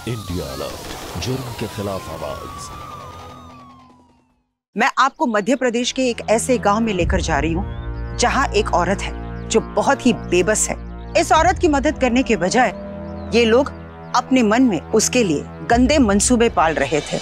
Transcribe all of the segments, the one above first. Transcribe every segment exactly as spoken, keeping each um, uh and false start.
India alert, जुर्म के खिलाफ आवाज। मैं आपको मध्य प्रदेश के एक ऐसे गांव में लेकर जा रही हूँ जहाँ एक औरत है जो बहुत ही बेबस है। इस औरत की मदद करने के बजाय ये लोग अपने मन में उसके लिए गंदे मंसूबे पाल रहे थे।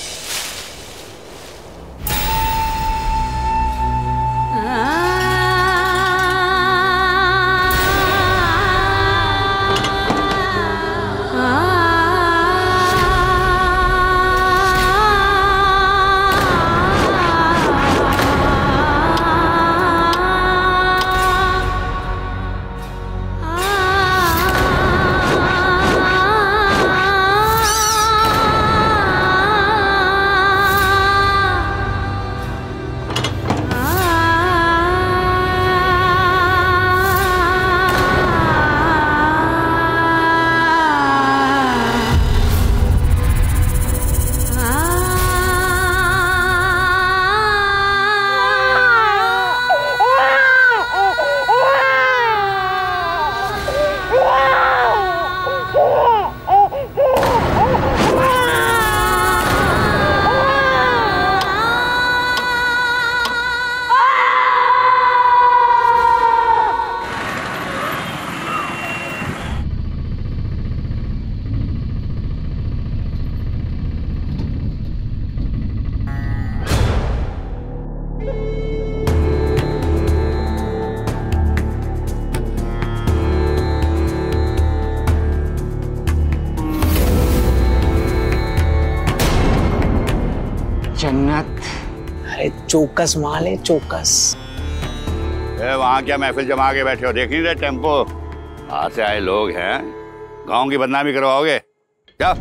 जन्नत। अरे चौकस माल है, चौकस। वहाँ क्या महफिल जमा के बैठे हो, देख नहीं रहे टेम्पो? बाहर से आए लोग हैं, गांव की बदनामी करवाओगे क्या?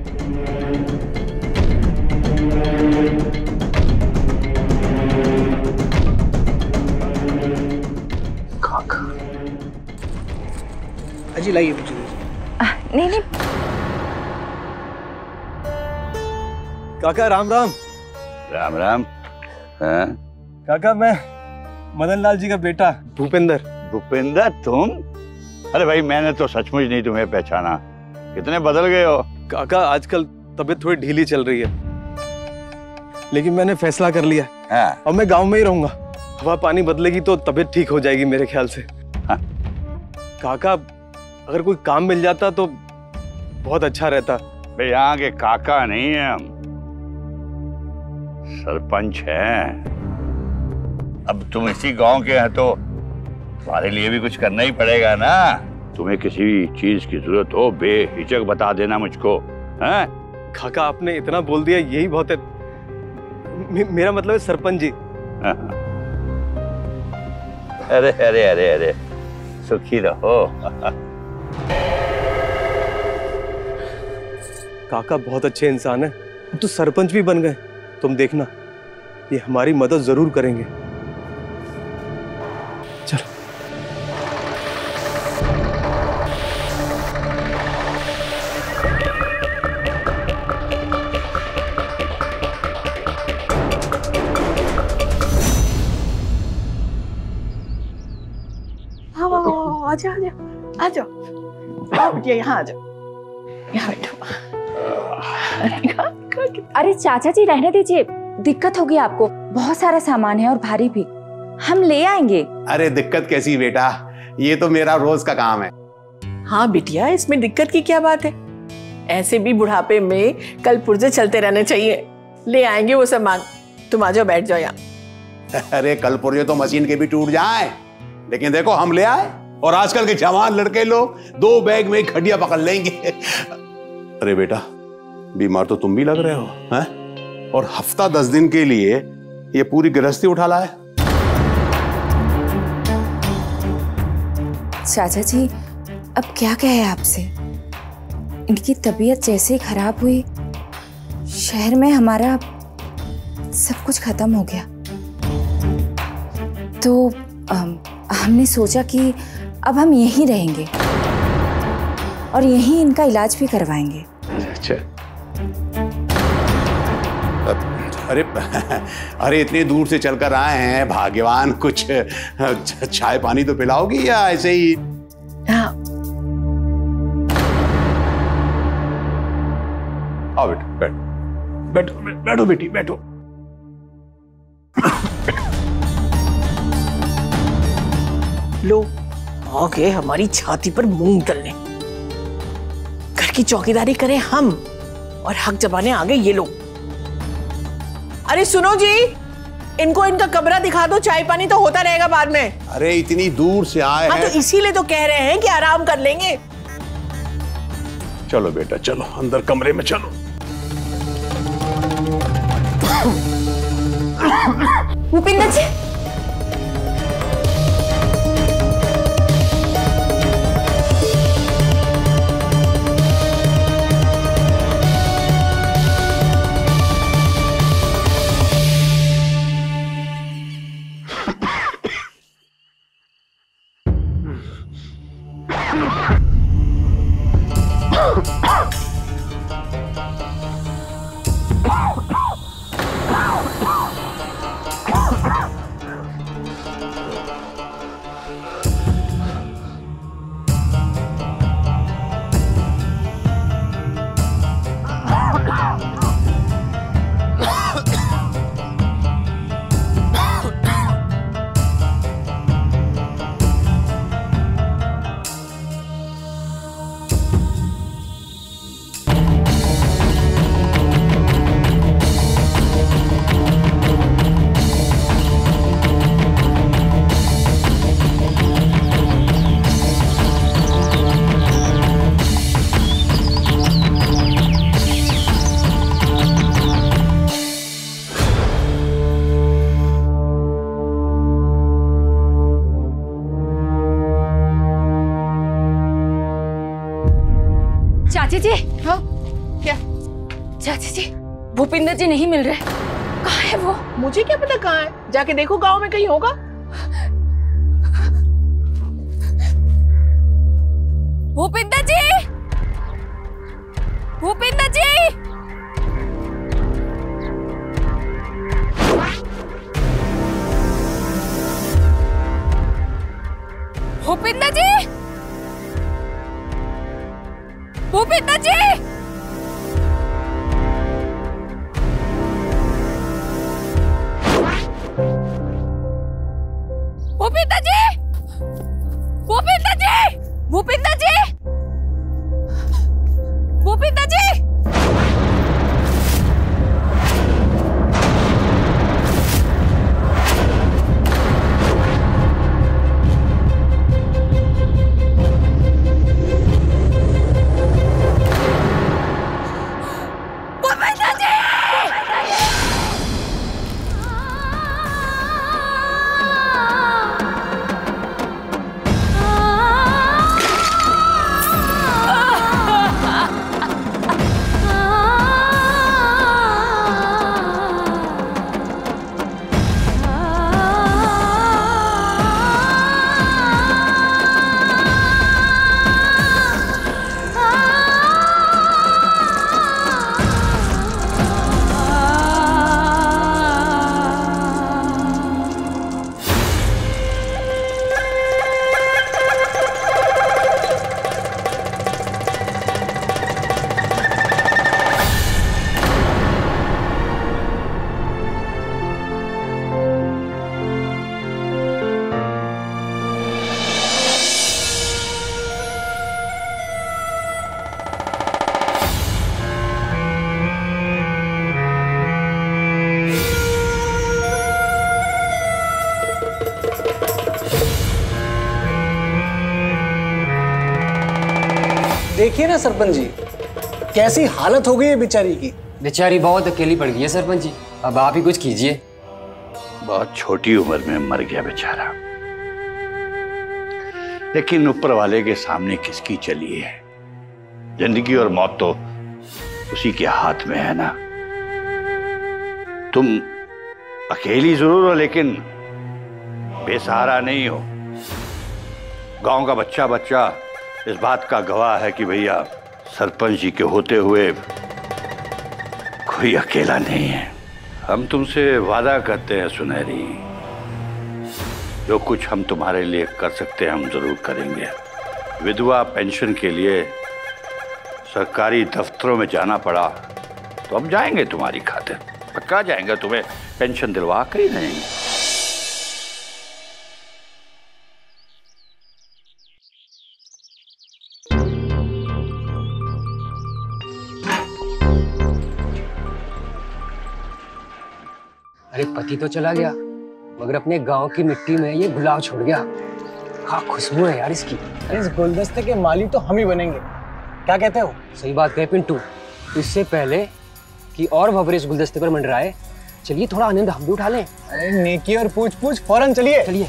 काका अजी लाइए मुझे। नहीं नहीं काका राम राम। राम राम। हाँ? काका मैं मदन लाल जी का बेटा भूपेंद्र। भूपेंद्र तुम? अरे भाई मैंने तो सचमुच नहीं तुम्हें पहचाना, कितने बदल गए हो। काका आजकल तबीयत थोड़ी ढीली चल रही है, लेकिन मैंने फैसला कर लिया। हाँ। अब मैं गांव में ही रहूंगा। हवा पानी बदलेगी तो तबीयत ठीक हो जाएगी मेरे ख्याल से। हाँ। काका अगर कोई काम मिल जाता तो बहुत अच्छा रहता। भाई यहाँ के काका नहीं है हम, सरपंच हैं। अब तुम इसी गांव के हैं तो तुम्हारे लिए भी कुछ करना ही पड़ेगा ना। तुम्हें किसी चीज की जरूरत हो बेहिचक बता देना मुझको। हैं? काका आपने इतना बोल दिया यही बहुत है। मे, मेरा मतलब है सरपंच जी। अरे अरे अरे अरे सुखी रहो। काका बहुत अच्छे इंसान है, अब तो सरपंच भी बन गए। तुम देखना ये हमारी मदद जरूर करेंगे। चलो। हाँ आ जाओ आ जाओ आ जाओ आओ बिटिया, यहाँ आ जाओ, यहाँ बैठो। अरे चाचा जी रहने दीजिए, दिक्कत होगी आपको। बहुत सारा सामान है और भारी भी, हम ले आएंगे। अरे दिक्कत कैसी बेटा, ये तो मेरा रोज का काम है। हाँ बिटिया, इसमें दिक्कत की क्या बात है? ऐसे भी बुढ़ापे में कल पुर्जे चलते रहने चाहिए। ले आएंगे वो सामान, तुम आ जाओ, बैठ जाओ यहाँ। अरे कल पुर्जे तो मशीन के भी टूट जाए, लेकिन देखो हम ले आए। और आजकल के जवान लड़के लोग दो बैग में खड्डियां पकड़ लेंगे। अरे बेटा बीमार तो तुम भी लग रहे हो हैं? और हफ्ता दस दिन के लिए ये पूरी गृहस्थी उठा लाए। चाचा जी अब क्या कहे आपसे, इनकी तबीयत जैसे ही खराब हुई शहर में हमारा सब कुछ खत्म हो गया। तो अम, हमने सोचा कि अब हम यहीं रहेंगे और यहीं इनका इलाज भी करवाएंगे। अच्छा अरे अरे इतनी दूर से चलकर आए हैं, भाग्यवान। कुछ चाय पानी तो पिलाओगी या ऐसे ही? हाँ आओ बेटा, बैठो बैठो बैठो बेटी बैठो। लो आ गए हमारी छाती पर मूंग डलने। घर की चौकीदारी करें हम और हक जमाने आ गए ये लोग। अरे सुनो जी, इनको इनका कमरा दिखा दो, चाय पानी तो होता रहेगा बाद में। अरे इतनी दूर से आए हाँ, हैं तो इसीलिए तो कह रहे हैं कि आराम कर लेंगे। चलो बेटा चलो अंदर कमरे में चलो। भूपिंदर जी, चाची जी। हाँ क्या? चाची जी, भूपिंदर जी नहीं मिल रहे। कहाँ है वो? मुझे क्या पता कहाँ है, जाके देखो गांव में कहीं होगा। भूपिंदर जी, भूपिंदर जी, भूपिंदर जी, भूपिंदर जी, भूपिंदर जी, भूपिंदर जी, भूपिंदर जी, भूपिंदर जी, देखिए ना सरपंच जी, कैसी हालत हो गई है बेचारी की। बेचारी बहुत अकेली पड़ गई है सरपंच जी, अब आप ही कुछ कीजिए। बहुत छोटी उम्र में मर गया बेचारा, लेकिन ऊपर वाले के सामने किसकी चली है। जिंदगी और मौत तो उसी के हाथ में है ना। तुम अकेली जरूर हो लेकिन बेसहारा नहीं हो। गांव का बच्चा बच्चा इस बात का गवाह है कि भैया सरपंच जी के होते हुए कोई अकेला नहीं है। हम तुमसे वादा करते हैं सुनहरी, जो कुछ हम तुम्हारे लिए कर सकते हैं हम जरूर करेंगे। विधवा पेंशन के लिए सरकारी दफ्तरों में जाना पड़ा तो हम जाएंगे तुम्हारी खातिर, पक्का जाएंगे, तुम्हें पेंशन दिलवा कर ही रहेंगे। अरे पति तो चला गया, मगर अपने गांव की मिट्टी में ये गुलाब छोड़ गया। हाँ खुशबू है यार इसकी। अरे इस गुलदस्ते के माली तो हम ही बनेंगे, क्या कहते हो? सही बात कहे पिंटू। इससे पहले कि और भंवरे इस गुलदस्ते पर मंडराए, चलिए थोड़ा आनंद हम भी उठा लें। अरे नेकी और पूछ पूछ फौरन चलिए चलिए।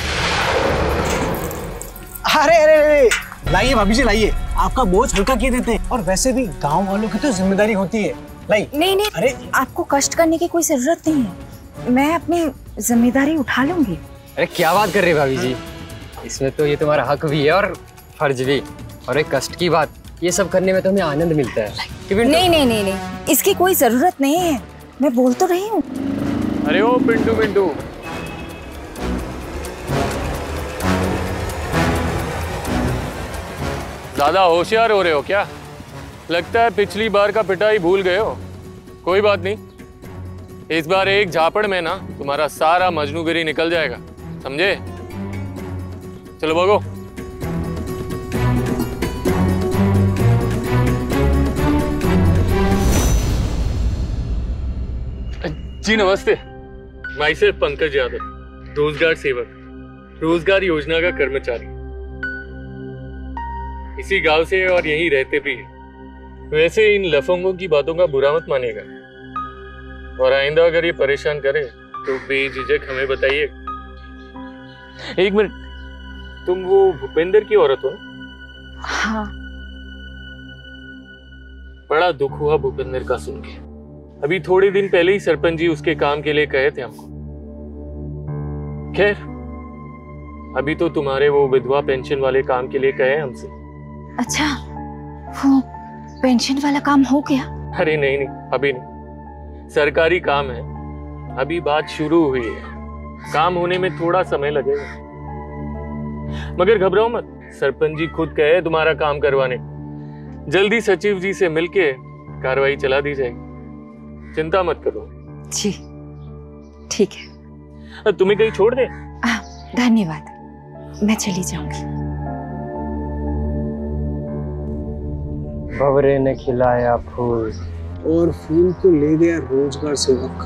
अरे अरे अरे लाइए भाभी जी लाइए, आपका बोझ हल्का किए देते हैं। और वैसे भी गांव वालों की तो जिम्मेदारी होती है। लाई। नहीं नहीं, अरे आपको कष्ट करने की कोई जरूरत नहीं है, मैं अपनी जिम्मेदारी उठा लूंगी। अरे क्या बात कर रहे हैं भाभी जी, इसमें तो ये तुम्हारा हक भी है और फर्ज भी। और एक कष्ट की बात, ये सब करने में तो हमें आनंद मिलता है। नहीं नहीं नहीं नहीं, इसकी कोई जरूरत नहीं है, मैं बोल तो रही हूँ। अरे ओ पिंटू पिंटू, ज्यादा होशियार हो रहे हो क्या? लगता है पिछली बार का पिटाई भूल गए हो। कोई बात नहीं, इस बार एक झापड़ में ना तुम्हारा सारा मजनूगिरी निकल जाएगा, समझे? चलो भागो। जी नमस्ते, माई सेल्फ पंकज यादव, रोजगार सेवक, रोजगार योजना का कर्मचारी, इसी गांव से और यहीं रहते भी हैं। वैसे इन लफंगों की बातों का बुरा मत मानिएगा, और आइंदा अगर ये परेशान करे तो बेझिझक हमें बताइए। एक मिनट, तुम वो भूपेंद्र की औरत हो ना? हाँ। बड़ा दुख हुआ भूपेंद्र का सुन के। अभी थोड़े दिन पहले ही सरपंच जी उसके काम के लिए कहे थे हमको। खैर, अभी तो तुम्हारे वो विधवा पेंशन वाले काम के लिए कहे हमसे। अच्छा, वो पेंशन वाला काम हो गया? अरे नहीं नहीं, अभी नहीं, सरकारी काम है, अभी बात शुरू हुई है, काम होने में थोड़ा समय लगेगा। मगर घबराओ मत, सरपंच जी खुद कहे तुम्हारा काम करवाने, जल्दी सचिव जी से मिलके कार्रवाई चला दी जाएगी, चिंता मत करो। जी ठीक है। तुम्हें कहीं छोड़ दे? धन्यवाद, मैं चली जाऊंगी। भंवरे ने खिलाया फूल और फूल तो ले गया रोजगार सेवक।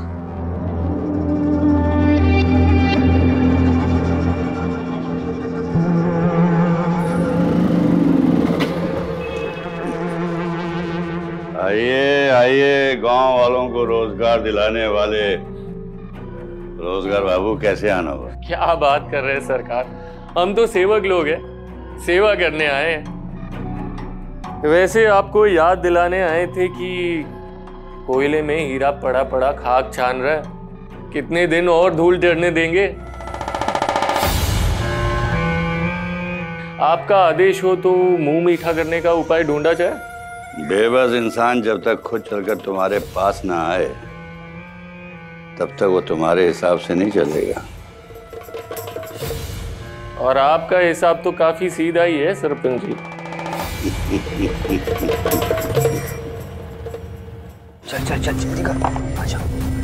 आइए आइए, गांव वालों को रोजगार दिलाने वाले रोजगार बाबू, कैसे आना हुआ? क्या बात कर रहे हैं सरकार, हम तो सेवक लोग हैं, सेवा करने आए हैं। वैसे आपको याद दिलाने आए थे कि कोयले में हीरा पड़ा पड़ा खाक छान रहा है, कितने दिन और धूल चढ़ने देंगे? आपका आदेश हो तो मुंह मीठा करने का उपाय ढूंढा जाए। बेबस इंसान जब तक खुद चलकर तुम्हारे पास ना आए तब तक वो तुम्हारे हिसाब से नहीं चलेगा। और आपका हिसाब तो काफी सीधा ही है सरपंच जी। चल चल चल जल्दी कर, आजा।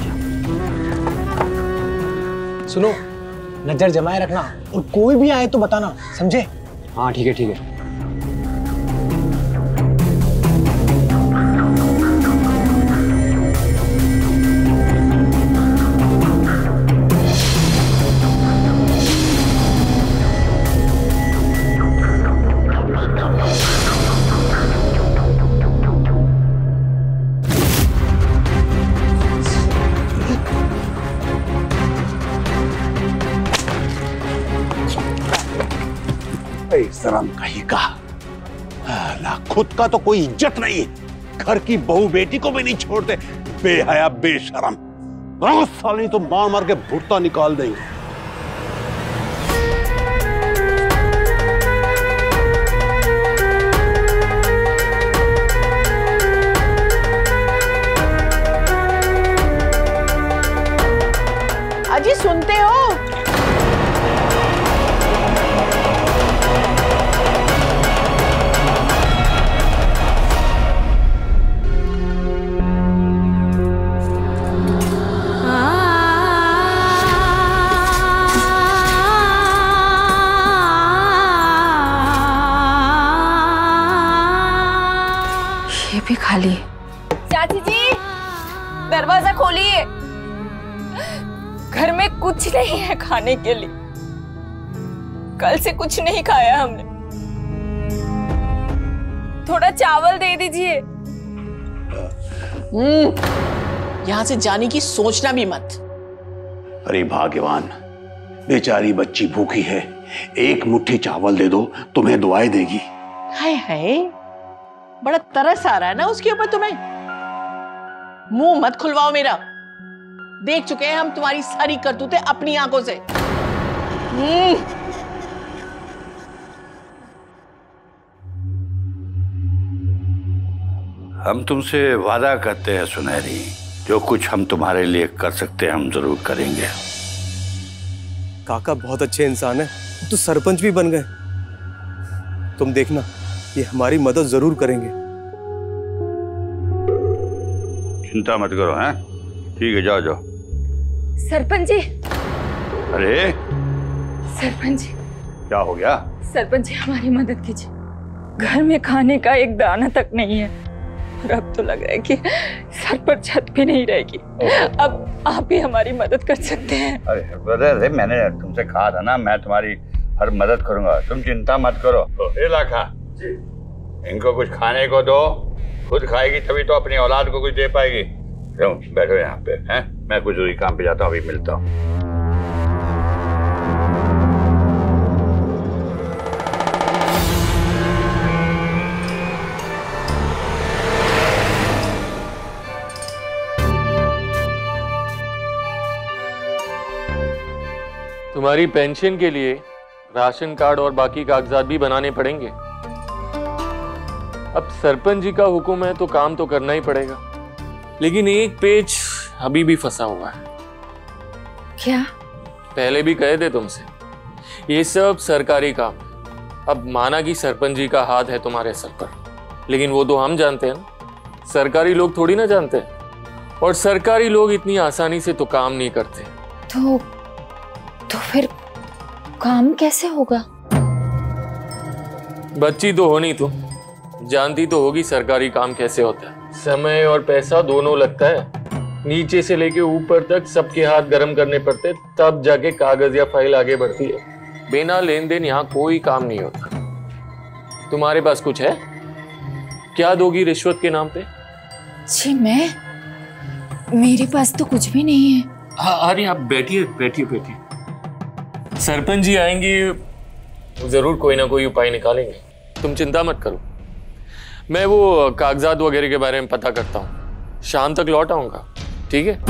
सुनो, नजर जमाए रखना और कोई भी आए तो बताना, समझे? हाँ ठीक है ठीक है। शर्म कहीं का ना, खुद का तो कोई इज्जत नहीं है, घर की बहू बेटी को भी नहीं छोड़ते, बेहया बेशरम। साली तो मार मार के भुट्टा निकाल देंगे। अजी सुनते हो? भी खाली है। चाची जी, दरवाजा खोलिए। घर में कुछ नहीं है खाने के लिए। कल से कुछ नहीं खाया हमने। थोड़ा चावल दे दीजिए। हम्म, यहाँ से जाने की सोचना भी मत। अरे भाग्यवान, बेचारी बच्ची भूखी है, एक मुट्ठी चावल दे दो, तुम्हें दुआएं देगी। हाय हाय, बड़ा तरस आ रहा है ना उसके ऊपर तुम्हें। मुंह मत खुलवाओ मेरा, देख चुके हैं हम तुम्हारी सारी करतूतें अपनी आंखों से। हम्म। हम तुमसे वादा करते हैं सुनहरी, जो कुछ हम तुम्हारे लिए कर सकते हैं हम जरूर करेंगे। काका बहुत अच्छे इंसान है, तो सरपंच भी बन गए। तुम देखना, ये हमारी मदद जरूर करेंगे। चिंता मत करो, हैं? ठीक है, जाओ जाओ। सरपंच जी। अरे सरपंच जी, क्या हो गया? सरपंच जी हमारी मदद कीजिए। घर में खाने का एक दाना तक नहीं है और अब तो लग रहा है कि सर पर छत भी नहीं रहेगी। अब आप ही हमारी मदद कर सकते हैं। अरे अरे मैंने तुमसे कहा था ना, मैं तुम्हारी हर मदद करूंगा, तुम चिंता मत करो। ए लाखा, इनको कुछ खाने को दो, खुद खाएगी तभी तो अपनी औलाद को कुछ दे पाएगी। क्यों बैठो यहाँ पे, हैं? मैं कुछ जरूरी काम पे जाता हूँ, अभी मिलता हूँ। तुम्हारी पेंशन के लिए राशन कार्ड और बाकी कागजात भी बनाने पड़ेंगे। अब सरपंच जी का हुक्म है तो काम तो करना ही पड़ेगा, लेकिन एक पेच अभी भी फंसा हुआ है। क्या? पहले भी कहे थे तुमसे, ये सब सरकारी काम है। अब माना कि सरपंच जी का हाथ है तुम्हारे सर पर, लेकिन वो तो हम जानते हैं ना, सरकारी लोग थोड़ी ना जानते हैं। और सरकारी लोग इतनी आसानी से तो काम नहीं करते। तो तो फिर काम कैसे होगा? बच्ची तो होनी, तुम जानती तो होगी सरकारी काम कैसे होता है। समय और पैसा दोनों लगता है, नीचे से लेके ऊपर तक सबके हाथ गर्म करने पड़ते, तब जाके कागज या फाइल आगे बढ़ती है। बिना लेन देन यहाँ कोई काम नहीं होता। तुम्हारे पास कुछ है? क्या दोगी रिश्वत के नाम पे? जी मैं मेरे पास तो कुछ भी नहीं है। हाँ, अरे आप बैठिए बैठिए बैठिए, सरपंच जी आएंगे, जरूर कोई ना कोई उपाय निकालेंगे। तुम चिंता मत करो, मैं वो कागजात वगैरह के बारे में पता करता हूँ, शाम तक लौट आऊंगा। ठीक है?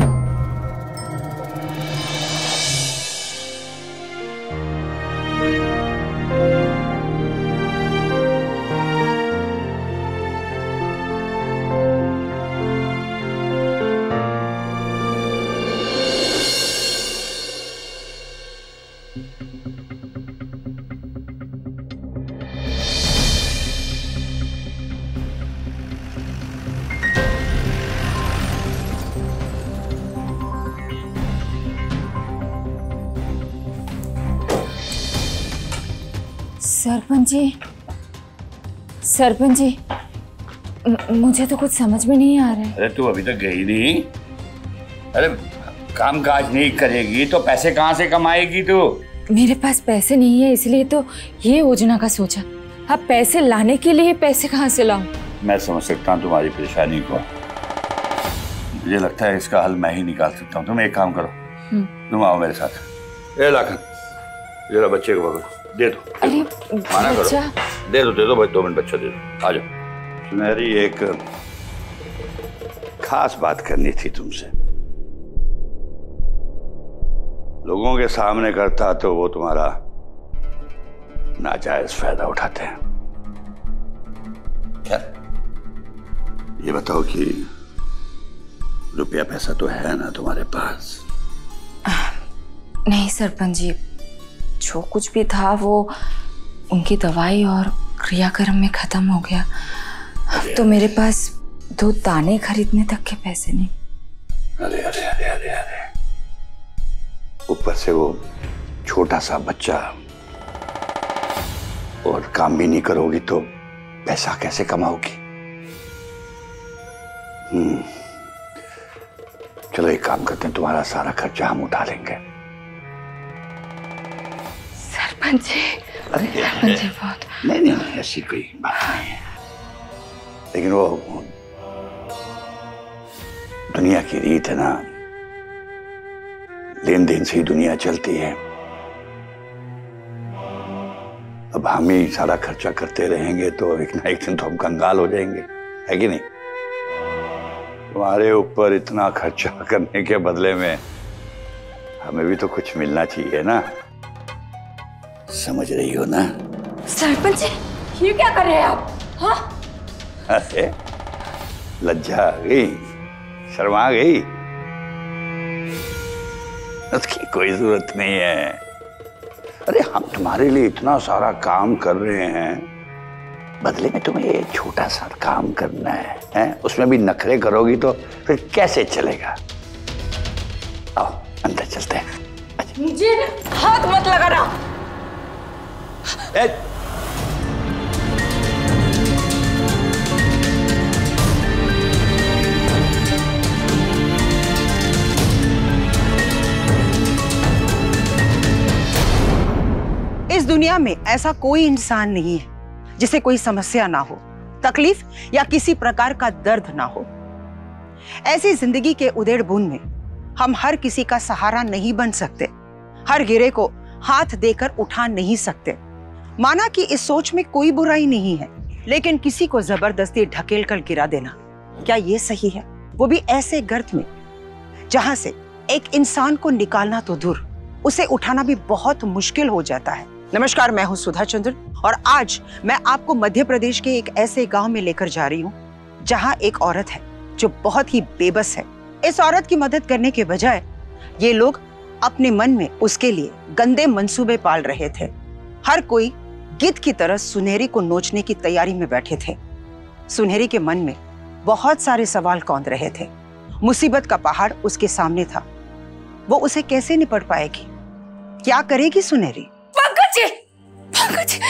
सरपंच जी, सरपंच जी, मुझे तो कुछ समझ में नहीं आ रहा है। अरे तू अभी तक गई नहीं? अरे काम काज नहीं करेगी तो पैसे कहाँ से कमाएगी तू? मेरे पास पैसे नहीं है, इसलिए तो ये योजना का सोचा। अब पैसे लाने के लिए पैसे कहाँ से लाऊं? मैं समझ सकता हूँ तुम्हारी परेशानी को, मुझे लगता है इसका हल मैं ही निकाल सकता हूँ। तुम एक काम करो, तुम आओ मेरे साथ। ए लाखन, जरा बच्चे को पकड़ो, दे दो। अरे माना करो, दे दो दे दो भाई, दो मिनट बच्चा दे दो। आ जाओ। सुनहरी, एक खास बात करनी थी तुमसे। लोगों के सामने करता तो वो तुम्हारा नाजायज फायदा उठाते हैं। क्या ये बताओ कि रुपया पैसा तो है ना तुम्हारे पास? नहीं सरपंच जी, जो कुछ भी था वो उनकी दवाई और क्रियाक्रम में खत्म हो गया। अब तो मेरे पास दो दाने खरीदने तक के पैसे नहीं। अरे अरे अरे अरे अरे, ऊपर से वो छोटा सा बच्चा, और काम भी नहीं करोगी तो पैसा कैसे कमाओगी? हम्म, चलो एक काम करते हैं, तुम्हारा सारा खर्चा हम उठा लेंगे। सरपंच जी, अरे सरपंच जी बहुत नहीं नहीं ऐसी कोई बात नहीं है, लेकिन वो दुनिया की रीत है ना, लेन देन से ही दुनिया चलती है। अब हम ही सारा खर्चा करते रहेंगे तो एक ना एक दिन तो हम कंगाल हो जाएंगे, है कि नहीं? तुम्हारे ऊपर इतना खर्चा करने के बदले में हमें भी तो कुछ मिलना चाहिए ना, समझ रही हो ना? सरपंच जी, ये क्या कर रहे हैं आप? हाँ? अरे लज्जा आ गई, शर्मा गई? उसकी कोई जरूरत नहीं है। अरे हम तुम्हारे लिए इतना सारा काम कर रहे हैं, बदले में तुम्हें ये छोटा सा काम करना है, हैं? उसमें भी नखरे करोगी तो फिर कैसे चलेगा? आओ अंदर चलते हैं। मुझे हाथ मत लगाना। ए, इस दुनिया में ऐसा कोई इंसान नहीं है जिसे कोई समस्या ना हो, तकलीफ या किसी प्रकार का दर्द ना हो। ऐसी जिंदगी के उधेड़ बुन में हम हर किसी का सहारा नहीं बन सकते, हर गिरे को हाथ देकर उठा नहीं सकते। माना कि इस सोच में कोई बुराई नहीं है, लेकिन किसी को जबरदस्ती ढकेल कर गिरा देना, क्या ये सही है? वो भी ऐसे गर्त में जहां से एक इंसान को निकालना तो दूर, उसे उठाना भी बहुत मुश्किल हो जाता है। नमस्कार, मैं हूं सुधा चंद्र और आज मैं आपको मध्य प्रदेश के एक ऐसे गांव में लेकर जा रही हूं जहां एक औरत है जो बहुत ही बेबस है। इस औरत की मदद करने के बजाय ये लोग अपने मन में उसके लिए गंदे मंसूबे पाल रहे थे। हर कोई गिद्ध की तरह सुनहरी को नोचने की तैयारी में बैठे थे। सुनहरी के मन में बहुत सारे सवाल कौंध रहे थे। मुसीबत का पहाड़ उसके सामने था, वो उसे कैसे निपट पाएगी? क्या करेगी सुनहरी? पंकज जी, पंकज जी,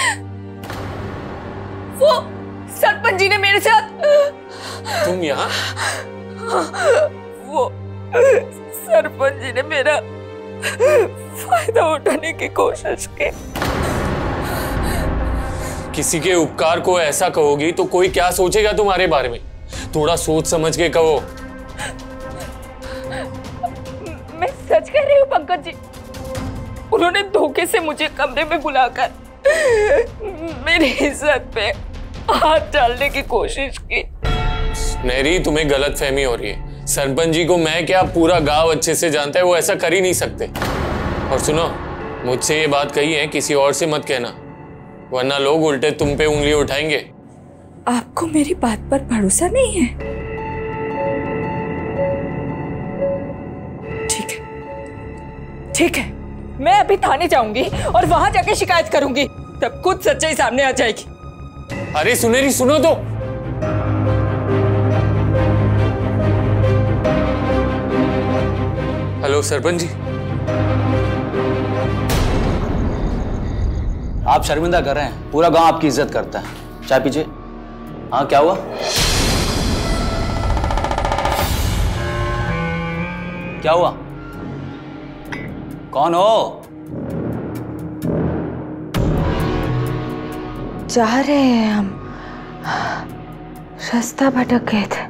वो सरपंच जी ने मेरे साथ। तुम यहाँ? वो सरपंच जी ने मेरा फायदा उठाने की कोशिश की। किसी के उपकार को ऐसा कहोगी तो कोई क्या सोचेगा तुम्हारे बारे में? थोड़ा सोच समझ के कहो। मैं सच कह रही हूँ पंकज जी, उन्होंने धोखे से मुझे कमरे में बुलाकर मेरी इज्जत पे हाथ डालने की कोशिश की। नेरी, तुम्हें गलत फहमी हो रही है। सरपंच जी को मैं क्या, पूरा गांव अच्छे से जानता है, वो ऐसा कर ही नहीं सकते। और सुनो, मुझसे ये बात कही है, किसी और से मत कहना, वरना लोग उल्टे तुम पे उंगली उठाएंगे। आपको मेरी बात पर भरोसा नहीं है? ठीक है, ठीक है, मैं अभी थाने जाऊंगी और वहां जाके शिकायत करूंगी, तब खुद सच्चाई सामने आ जाएगी। अरे सुनेरी, सुनो तो। हेलो सरपंच जी। आप शर्मिंदा कर रहे हैं, पूरा गांव आपकी इज्जत करता है। चाय पीजिए। हाँ, क्या हुआ? क्या हुआ? कौन हो? जा रहे हैं हम, रास्ता भटक गए थे।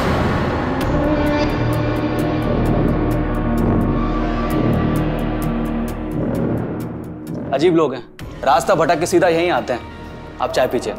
अजीब लोग हैं, रास्ता भटक के सीधा यहीं आते हैं। आप चाय पीजिए।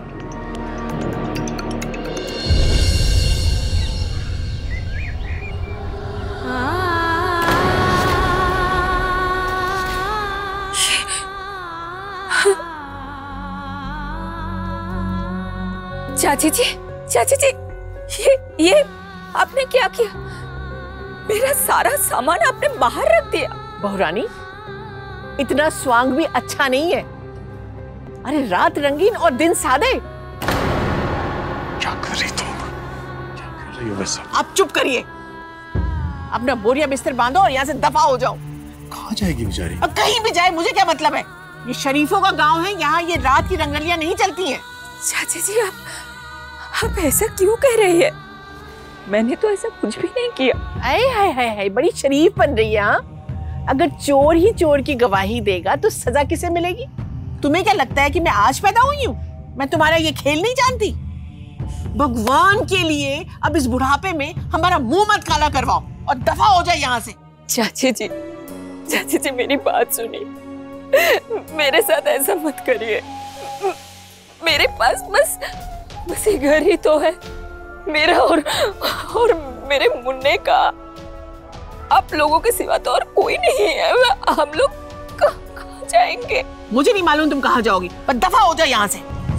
चाची जी, चाची जी, ये ये आपने क्या किया? मेरा सारा सामान आपने बाहर रख दिया। बहुरानी, इतना स्वांग भी अच्छा नहीं है। अरे रात रंगीन और दिन सादे। क्या कर रही तुम? क्या कर रही हो वैसा? आप चुप करिए, अपना बोरिया बिस्तर बांधो और यहाँ से दफा हो जाओ। कहाँ जाएगी बेचारी? अब कहीं भी जाए, मुझे क्या मतलब है? ये शरीफों का गांव है, यहाँ ये रात की रंगलियां नहीं चलती हैं। चाची जी, आप आप ऐसा क्यों कह रही है? मैंने तो ऐसा कुछ भी नहीं किया। आए हाय हाय हाय, बड़ी शरीफ बन रही है। हाँ, अगर चोर ही चोर की गवाही देगा तो सजा किसे मिलेगी? तुम्हें क्या लगता है कि मैं आज पैदा हुई हूँ? मैं तुम्हारा ये खेल नहीं जानती। भगवान के लिए अब इस बुढ़ापे में हमारा मुंह मत काला करवाओ और दफा हो जाए यहाँ से। चाची जी, चाची जी मेरी बात सुनिए, मेरे साथ ऐसा मत करिए। मेरे पास बस बस ये घर ही तो है मेरा और और मेरे मुन्ने का। आप लोगों के सिवा तो और कोई नहीं है। हम लोग कहाँ जाएंगे? मुझे नहीं मालूम तुम कहाँ जाओगी, पर दफा हो जाए यहाँ से।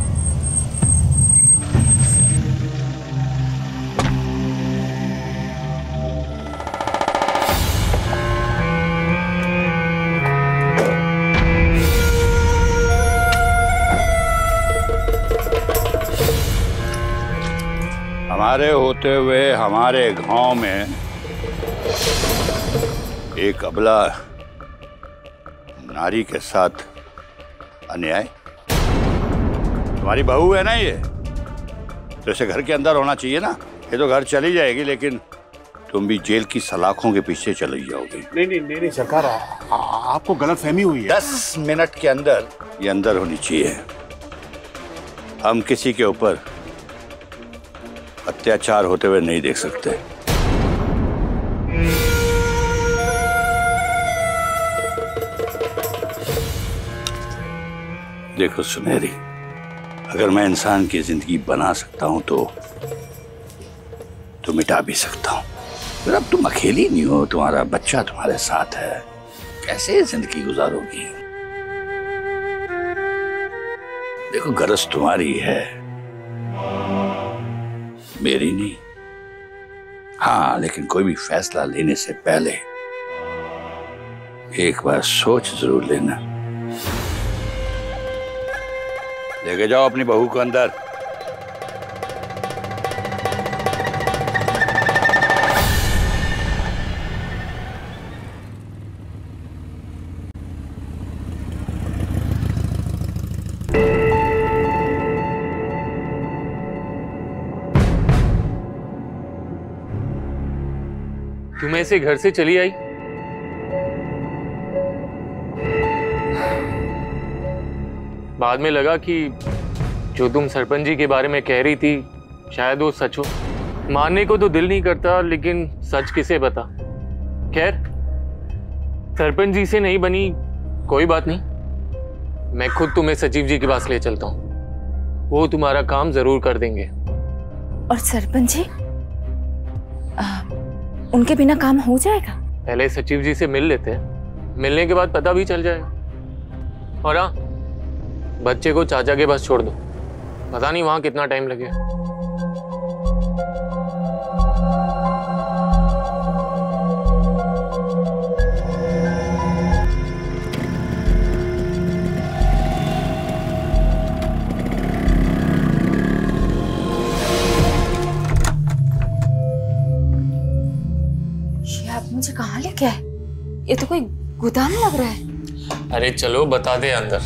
हमारे होते हुए हमारे गांव में एक अबला नारी के साथ अन्याय। तुम्हारी बहू है ना ये, तो इसे घर के अंदर होना चाहिए ना। ये तो घर चली जाएगी, लेकिन तुम भी जेल की सलाखों के पीछे चली जाओगी। नहीं नहीं नहीं, नहीं सरकार, आ, आपको गलतफहमी हुई है। दस मिनट के अंदर ये अंदर होनी चाहिए। हम किसी के ऊपर अत्याचार होते हुए नहीं देख सकते। देखो सुनहरी, अगर मैं इंसान की जिंदगी बना सकता हूं तो तो मिटा भी सकता हूं। फिर अब तुम अकेली नहीं हो, तुम्हारा बच्चा तुम्हारे साथ है, कैसे जिंदगी गुजारोगी? देखो गरज तुम्हारी है, मेरी नहीं। हाँ, लेकिन कोई भी फैसला लेने से पहले एक बार सोच जरूर लेना। लेके जाओ अपनी बहू को अंदर। तुम ऐसे घर से चली आई? बाद में लगा कि जो तुम सरपंच जी के बारे में कह रही थी शायद वो सच हो। मानने को तो दिल नहीं करता, लेकिन सच किसे बता। खैर, सरपंच जी से नहीं बनी, कोई बात नहीं। मैं खुद तुम्हें सचिव जी के पास ले चलता हूँ, वो तुम्हारा काम जरूर कर देंगे। और सरपंच जी, आ, उनके बिना काम हो जाएगा? पहले सचिव जी से मिल लेते हैं, मिलने के बाद पता भी चल जाएगा। और हाँ, बच्चे को चाचा के पास छोड़ दो, पता नहीं वहां कितना टाइम लगे। मुझे कहाँ लेके आए? ये तो कोई गोदाम लग रहा है। अरे चलो बता दे अंदर।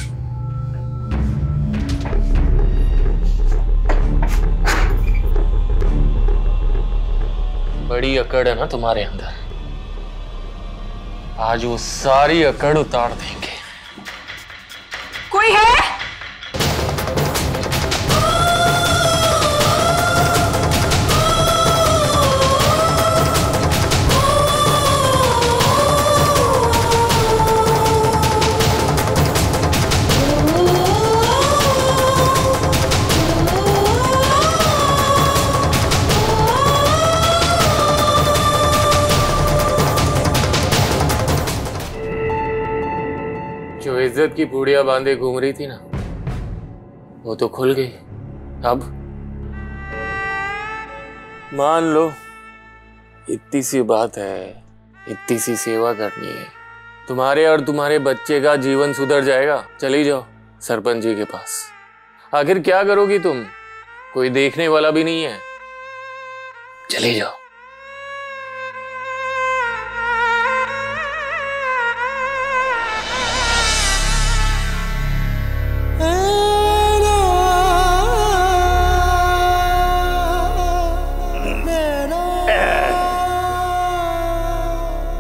बड़ी अकड़ है ना तुम्हारे अंदर, आज वो सारी अकड़ उतार देंगे। कोई है? इज्जत की पूड़ियां बांधे घूम रही थी ना, वो तो खुल गई। अब मान लो इतनी सी बात है, इतनी सी सेवा करनी है, तुम्हारे और तुम्हारे बच्चे का जीवन सुधर जाएगा। चली जाओ सरपंच जी के पास। आखिर क्या करोगी तुम, कोई देखने वाला भी नहीं है। चली जाओ।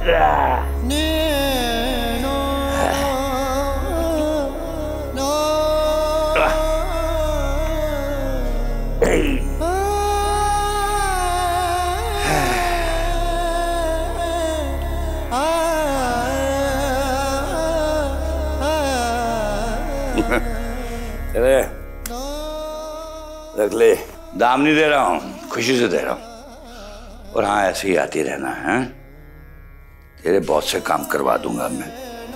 अरे रख ले, दाम नहीं दे रहा हूँ, खुशी से दे रहा हूँ। और हाँ, ऐसे ही आती रहना है, तेरे बहुत से काम करवा दूंगा मैं।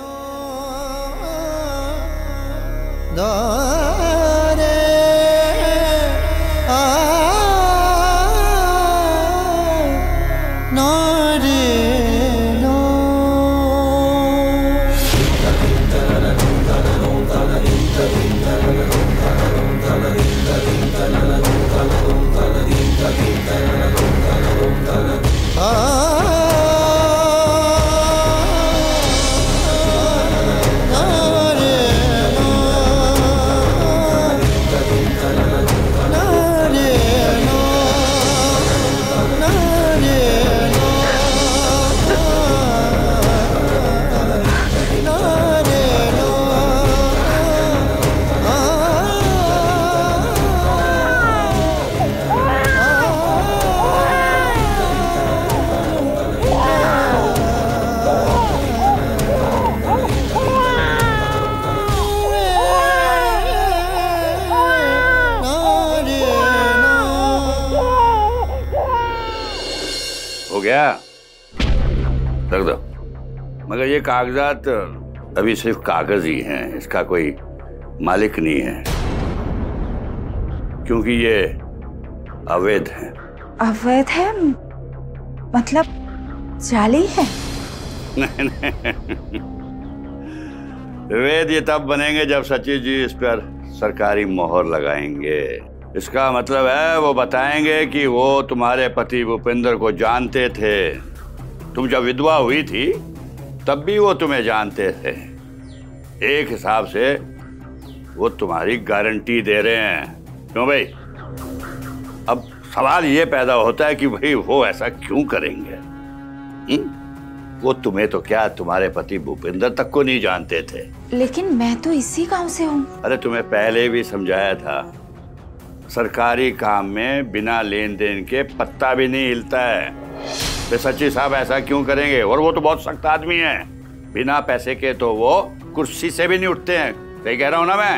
गया रख दो। मगर ये कागजात अभी सिर्फ कागज ही हैं, इसका कोई मालिक नहीं है, क्योंकि ये अवैध है। अवैध है मतलब जाली है? नहीं नहीं, वैध ये तब बनेंगे जब सचिव जी इस पर सरकारी मोहर लगाएंगे। इसका मतलब है वो बताएंगे कि वो तुम्हारे पति भूपेंद्र को जानते थे, तुम जब विधवा हुई थी तब भी वो तुम्हें जानते थे। एक हिसाब से वो तुम्हारी गारंटी दे रहे हैं। क्यों भाई? अब सवाल ये पैदा होता है कि भाई वो ऐसा क्यों करेंगे? हुँ? वो तुम्हें तो क्या, तुम्हारे पति भूपेंद्र तक को नहीं जानते थे। लेकिन मैं तो इसी गांव से हूँ। अरे तुम्हें पहले भी समझाया था, सरकारी काम में बिना लेन देन के पत्ता भी नहीं हिलता है। तो सचिव साहब ऐसा क्यों करेंगे? और वो तो बहुत सख्त आदमी है, बिना पैसे के तो वो कुर्सी से भी नहीं उठते हैं। सही कह रहा हूं ना मैं?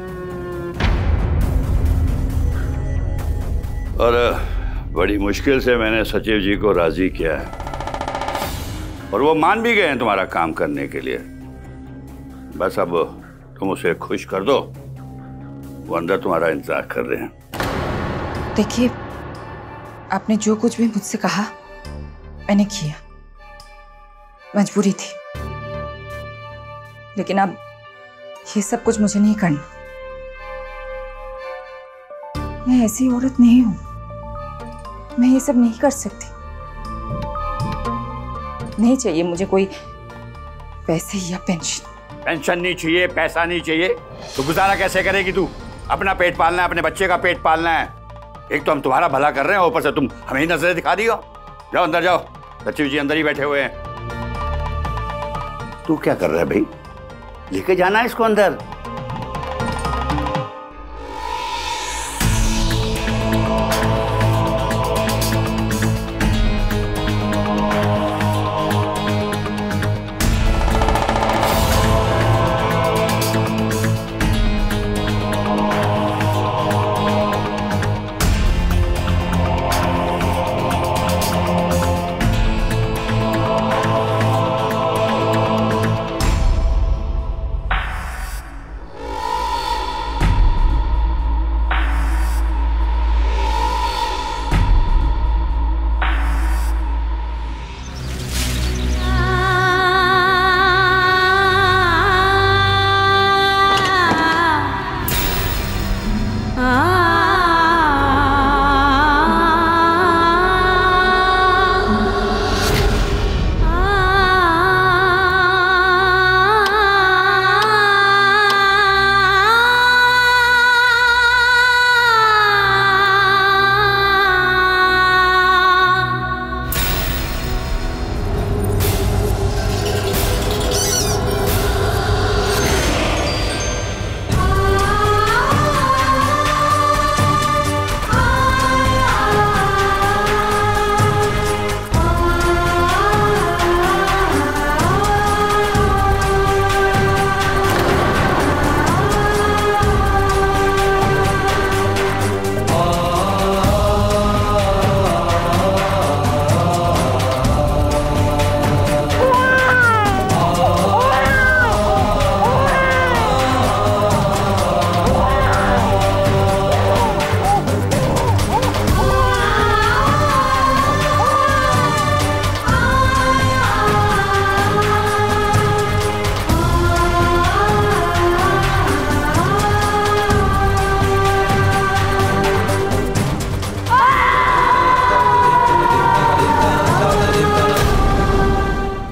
और बड़ी मुश्किल से मैंने सचिव जी को राजी किया है और वो मान भी गए हैं तुम्हारा काम करने के लिए। बस अब तुम उसे खुश कर दो, वो अंदर तुम्हारा इंतजार कर रहे हैं। देखिए, आपने जो कुछ भी मुझसे कहा मैंने किया, मजबूरी थी, लेकिन अब ये सब कुछ मुझे नहीं करना। मैं ऐसी औरत नहीं हूं, मैं ये सब नहीं कर सकती। नहीं चाहिए मुझे कोई पैसे या पेंशन। पेंशन नहीं चाहिए, पैसा नहीं चाहिए, तो गुजारा कैसे करेगी तू? अपना पेट पालना है, अपने बच्चे का पेट पालना है। एक तो हम तुम्हारा भला कर रहे हैं, ऊपर से तुम हमें ही नजरें दिखा दी हो। जाओ अंदर जाओ, सचिव जी अंदर ही बैठे हुए हैं। तू क्या कर रहा है भाई? लेके जाना है इसको अंदर।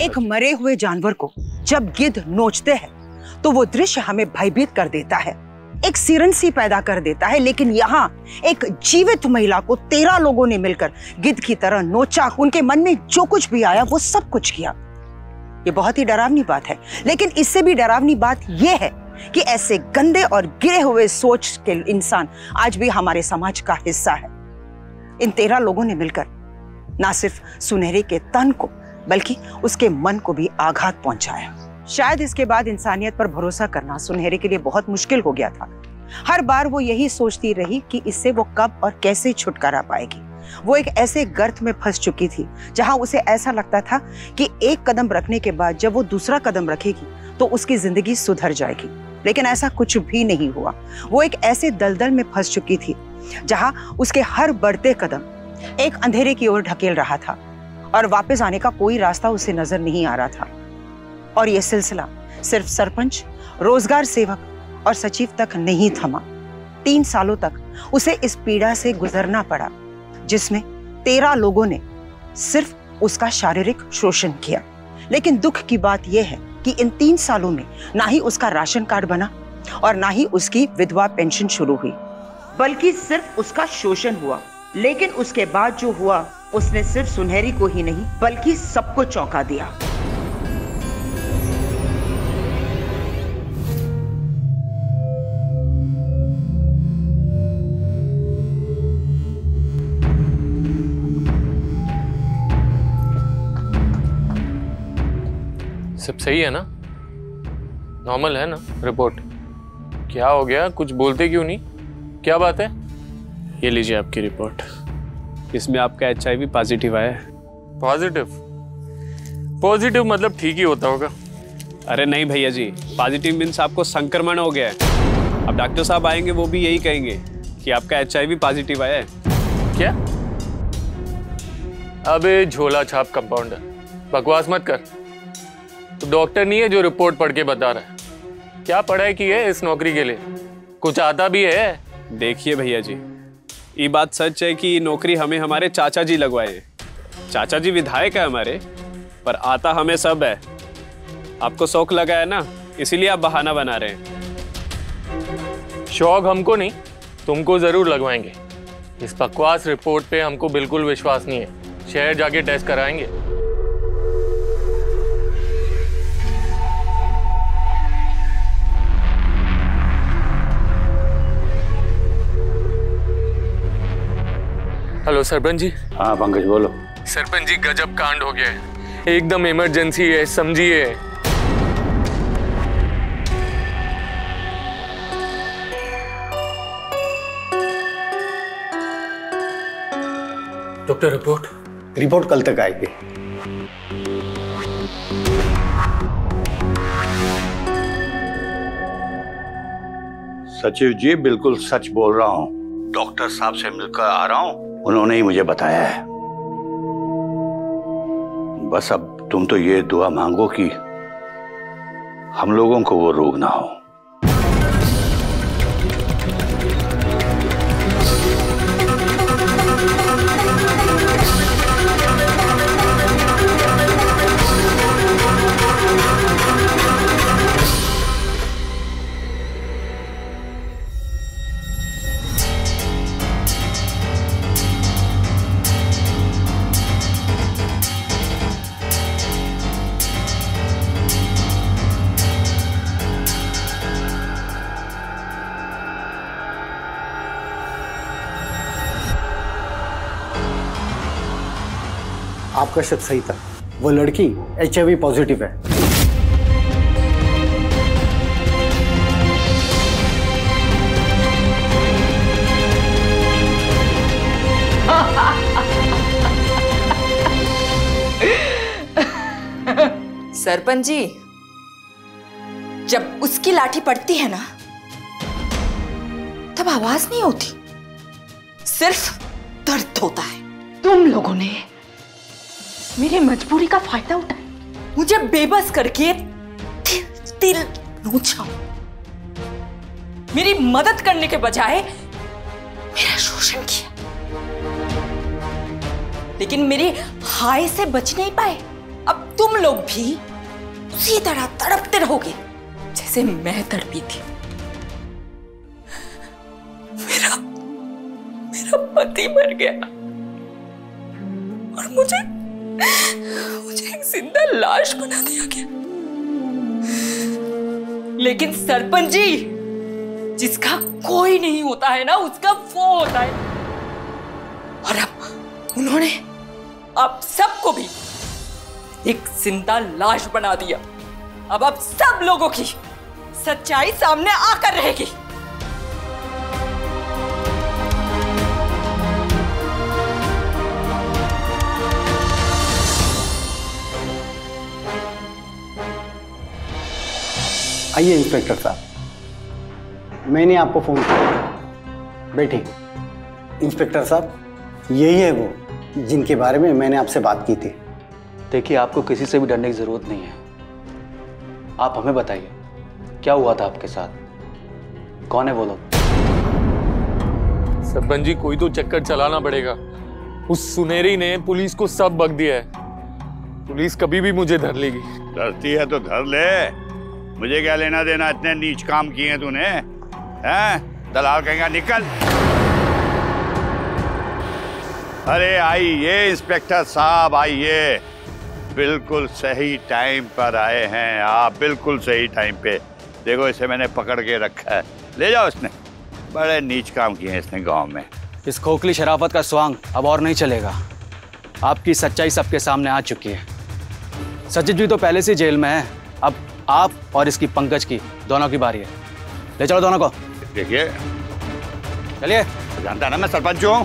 एक मरे हुए जानवर को जब गिद्ध नोचते हैं तो वो दृश्य हमें भयभीत कर देता है, एक सिरन सी पैदा कर देता है। लेकिन यहाँ एक जीवित महिला को तेरह लोगों ने मिलकर गिद्ध की तरह नोचा, उनके मन में जो कुछ भी आया वो सब कुछ किया। ये बहुत ही डरावनी बात है, लेकिन इससे भी डरावनी बात यह है कि ऐसे गंदे और गिरे हुए सोच के इंसान आज भी हमारे समाज का हिस्सा है। इन तेरह लोगों ने मिलकर ना सिर्फ सुनहरे के तन को बल्कि उसके मन को भी आघात पहुंचाया। शायद इसके बाद इंसानियत पर भरोसा करना सुनहरे के लिए बहुत मुश्किल हो गया था। हर बार वो यही सोचती रही कि इससे वो कब और कैसे छुटकारा पाएगी। वो एक ऐसे गर्त में फंस चुकी थी जहां उसे ऐसा लगता था कि एक कदम रखने के बाद जब वो दूसरा कदम रखेगी तो उसकी जिंदगी सुधर जाएगी, लेकिन ऐसा कुछ भी नहीं हुआ। वो एक ऐसे दलदल में फंस चुकी थी जहां उसके हर बढ़ते कदम एक अंधेरे की ओर ढकेल रहा था और वापस आने का कोई रास्ता उसे नजर नहीं आ रहा था। और यह सिलसिला सिर्फ सरपंच, रोजगार सेवक और सचिव तक नहीं थमा। तीन सालों तक उसे इस पीड़ा से गुजरना पड़ा जिसमें तेरह लोगों ने सिर्फ उसका शारीरिक शोषण किया। लेकिन दुख की बात यह है कि इन तीन सालों में ना ही उसका राशन कार्ड बना और ना ही उसकी विधवा पेंशन शुरू हुई, बल्कि सिर्फ उसका शोषण हुआ। लेकिन उसके बाद जो हुआ उसने सिर्फ सुनहरी को ही नहीं बल्कि सबको चौंका दिया। सब सही है ना? नॉर्मल है ना रिपोर्ट? क्या हो गया, कुछ बोलते क्यों नहीं? क्या बात है? ये लीजिए आपकी रिपोर्ट। इसमें आपका एच आई वी पॉजिटिव आया है। पॉजिटिव? पॉजिटिव मतलब ठीक ही होता होगा। अरे नहीं भैया जी, पॉजिटिव मीन्स आपको संक्रमण हो गया है। अब डॉक्टर साहब आएंगे वो भी यही कहेंगे कि आपका एच आई वी पॉजिटिव आया है। क्या? अबे झोला छाप कंपाउंडर, बकवास मत कर। तो डॉक्टर नहीं है जो रिपोर्ट पढ़ के बता रहा है। क्या पढ़ाई की है इस नौकरी के लिए? कुछ आता भी है? देखिए भैया जी, ये बात सच है कि नौकरी हमें हमारे चाचा जी लगवाए। चाचा जी विधायक है हमारे, पर आता हमें सब है। आपको शौक लगा है ना, इसीलिए आप बहाना बना रहे हैं। शौक हमको नहीं, तुमको जरूर लगवाएंगे। इस बकवास रिपोर्ट पे हमको बिल्कुल विश्वास नहीं है। शहर जाके टेस्ट कराएंगे। हेलो सरपंच जी। हाँ पंकज बोलो। सरपंच जी गजब कांड हो गया है, एकदम इमरजेंसी है, समझिए। Doctor report? रिपोर्ट कल तक आएगी। सचिव जी बिल्कुल सच बोल रहा हूँ। डॉक्टर साहब से मिलकर आ रहा हूँ, उन्होंने ही मुझे बताया है। बस अब तुम तो ये दुआ मांगो कि हम लोगों को वो रोग ना हो। आपका शक सही था, वो लड़की एच आई वी पॉजिटिव है। सरपंच जी, जब उसकी लाठी पड़ती है ना तब आवाज नहीं होती, सिर्फ दर्द होता है। तुम लोगों ने मेरी मजबूरी का फायदा उठाया, मुझे बेबस करके तिल तिल नोचा। मेरी मदद करने के बजाय मेरा शोषण किया, लेकिन मेरे हाय से बच नहीं पाए। अब तुम लोग भी उसी तरह तड़पते रहोगे जैसे मैं तड़पी थी। मेरा मेरा पति मर गया और मुझे मुझे एक जिंदा लाश बना दिया गया। लेकिन सरपंच जी, जिसका कोई नहीं होता है ना, उसका वो होता है। और अब उन्होंने आप सबको भी एक जिंदा लाश बना दिया। अब आप सब लोगों की सच्चाई सामने आकर रहेगी। आइए इंस्पेक्टर साहब, मैंने आपको फोन किया। बैठिए। इंस्पेक्टर साहब, यही है वो जिनके बारे में मैंने आपसे बात की थी। देखिए, आपको किसी से भी डरने की जरूरत नहीं है। आप हमें बताइए, क्या हुआ था आपके साथ? कौन है वो लोग? सरपंच जी, कोई तो चक्कर चलाना पड़ेगा। उस सुनेरी ने पुलिस को सब बक दिया है। पुलिस कभी भी मुझे धर लेगी। डरती है तो धर ले, मुझे क्या लेना देना। इतने नीच काम किए हैं तूने, हैं? दलाल कहेगा निकल। अरे आइए इंस्पेक्टर साहब, आइए। बिल्कुल सही टाइम पर आए हैं आप, बिल्कुल सही टाइम पे। देखो, इसे मैंने पकड़ के रखा है, ले जाओ। इसने बड़े नीच काम किए हैं इसने गांव में। इस खोखली शराफत का स्वांग अब और नहीं चलेगा। आपकी सच्चाई सबके सामने आ चुकी है। सचिन जी तो पहले से जेल में है। अब आप और इसकी पंकज की दोनों की बारी है। ले चलो दोनों को। देखिए, चलिए। जानता है ना मैं सरपंच हूँ।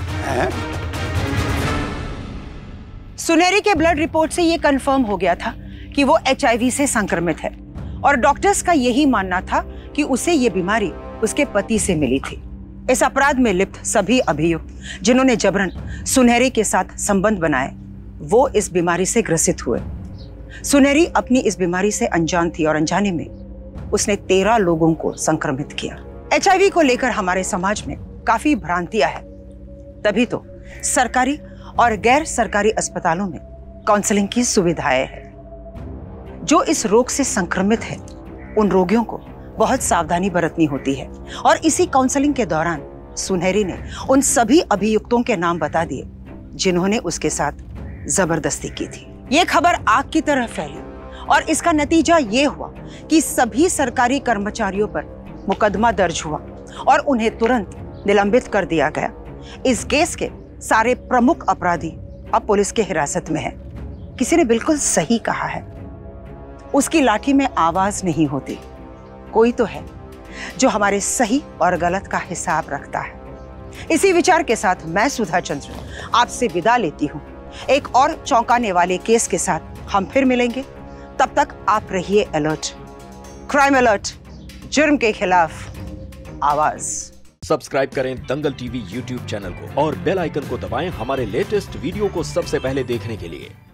सुनेरी के ब्लड रिपोर्ट से यह कंफर्म हो गया था कि वो एचआईवी से संक्रमित है और डॉक्टर्स का यही मानना था कि उसे ये बीमारी उसके पति से मिली थी। इस अपराध में लिप्त सभी अभियुक्त जिन्होंने जबरन सुनहरी के साथ संबंध बनाए, वो इस बीमारी से ग्रसित हुए। सुनहरी अपनी इस बीमारी से अनजान थी और अनजाने में उसने तेरह लोगों को संक्रमित किया। एचआईवी को लेकर हमारे समाज में काफी भ्रांतियां हैं, तभी तो सरकारी और गैर सरकारी अस्पतालों में काउंसलिंग की सुविधाएं हैं। जो इस रोग से संक्रमित है, उन रोगियों को बहुत सावधानी बरतनी होती है और इसी काउंसलिंग के दौरान सुनहरी ने उन सभी अभियुक्तों के नाम बता दिए जिन्होंने उसके साथ जबरदस्ती की थी। ये खबर आग की तरह फैली और इसका नतीजा ये हुआ कि सभी सरकारी कर्मचारियों पर मुकदमा दर्ज हुआ और उन्हें तुरंत निलंबित कर दिया गया। इस केस के सारे प्रमुख अपराधी अब पुलिस के हिरासत में हैं। किसी ने बिल्कुल सही कहा है, उसकी लाठी में आवाज नहीं होती। कोई तो है जो हमारे सही और गलत का हिसाब रखता है। इसी विचार के साथ मैं सुधा चंद्र आपसे विदा लेती हूँ। एक और चौंकाने वाले केस के साथ हम फिर मिलेंगे। तब तक आप रहिए अलर्ट। क्राइम अलर्ट, जुर्म के खिलाफ आवाज। सब्सक्राइब करें दंगल टीवी यूट्यूब चैनल को और बेल आइकन को दबाएं हमारे लेटेस्ट वीडियो को सबसे पहले देखने के लिए।